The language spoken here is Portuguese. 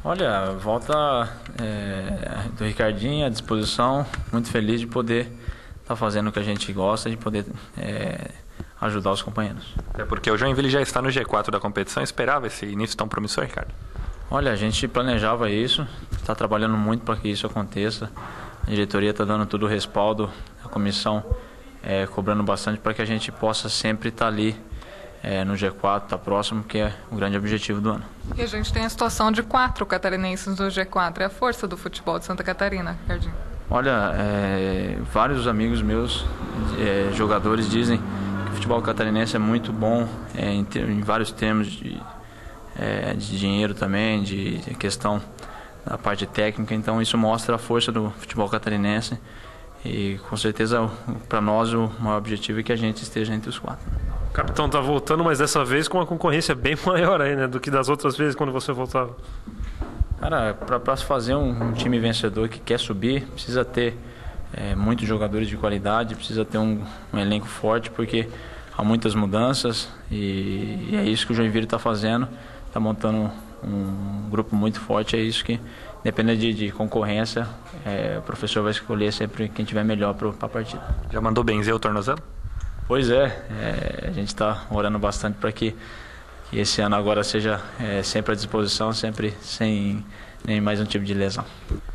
Olha, volta do Ricardinho à disposição, muito feliz de poder estar fazendo o que a gente gosta, de poder ajudar os companheiros. É porque o Joinville já está no G4 da competição, esperava esse início tão promissor, Ricardo? Olha, a gente planejava isso, está trabalhando muito para que isso aconteça, a diretoria está dando todo o respaldo, a comissão cobrando bastante para que a gente possa sempre estar ali no G4, tá próximo, que é o grande objetivo do ano. E a gente tem a situação de 4 catarinenses no G4, é a força do futebol de Santa Catarina, Ricardinho. Olha, vários amigos meus, jogadores, dizem que o futebol catarinense é muito bom em vários termos de dinheiro também, de questão da parte técnica, então isso mostra a força do futebol catarinense e com certeza para nós o maior objetivo é que a gente esteja entre os 4. O capitão tá voltando, mas dessa vez com uma concorrência bem maior aí, né, do que das outras vezes quando você voltava. Cara, para se fazer um time vencedor que quer subir, precisa ter muitos jogadores de qualidade, precisa ter um elenco forte, porque há muitas mudanças e é isso que o Joinville está fazendo, está montando um grupo muito forte, é isso que, independente de concorrência, o professor vai escolher sempre quem tiver melhor para a partida. Já mandou benzer o tornozelo? Pois a gente está orando bastante para que esse ano agora seja sempre à disposição, sempre sem nem mais um tipo de lesão.